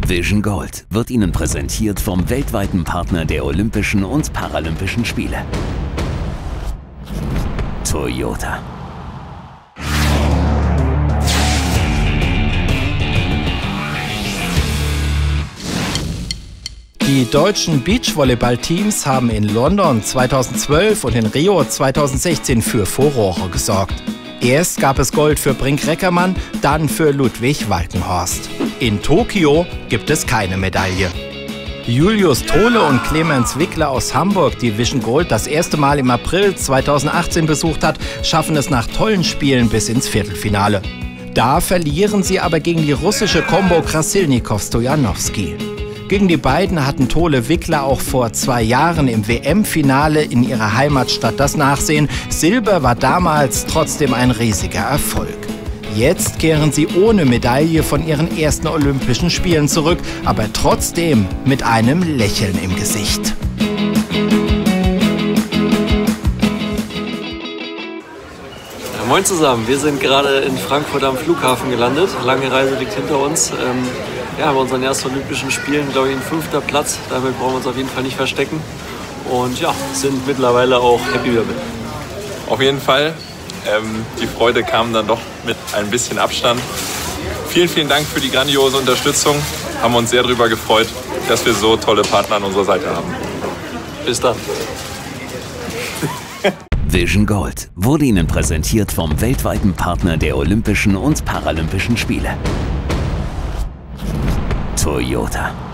Vision Gold wird Ihnen präsentiert vom weltweiten Partner der Olympischen und Paralympischen Spiele. Toyota. Die deutschen Beachvolleyball-Teams haben in London 2012 und in Rio 2016 für Furore gesorgt. Erst gab es Gold für Brink Reckermann, dann für Ludwig Walkenhorst. In Tokio gibt es keine Medaille. Julius Tole und Clemens Wickler aus Hamburg, die Vision Gold das erste Mal im April 2018 besucht hat, schaffen es nach tollen Spielen bis ins Viertelfinale. Da verlieren sie aber gegen die russische Kombo Krasilnikow-Stojanowski. Gegen die beiden hatten Tole Wickler auch vor 2 Jahren im WM-Finale in ihrer Heimatstadt das Nachsehen. Silber war damals trotzdem ein riesiger Erfolg. Jetzt kehren sie ohne Medaille von ihren ersten Olympischen Spielen zurück, aber trotzdem mit einem Lächeln im Gesicht. Ja, moin zusammen, wir sind gerade in Frankfurt am Flughafen gelandet. Lange Reise liegt hinter uns. Ja, bei unseren ersten Olympischen Spielen, glaube ich, ein 5. Platz. Damit brauchen wir uns auf jeden Fall nicht verstecken. Und ja, sind mittlerweile auch happy damit. Auf jeden Fall. Die Freude kam dann doch mit ein bisschen Abstand. Vielen, vielen Dank für die grandiose Unterstützung. Haben uns sehr darüber gefreut, dass wir so tolle Partner an unserer Seite haben. Bis dann. Vision Gold wurde Ihnen präsentiert vom weltweiten Partner der Olympischen und Paralympischen Spiele. Toyota.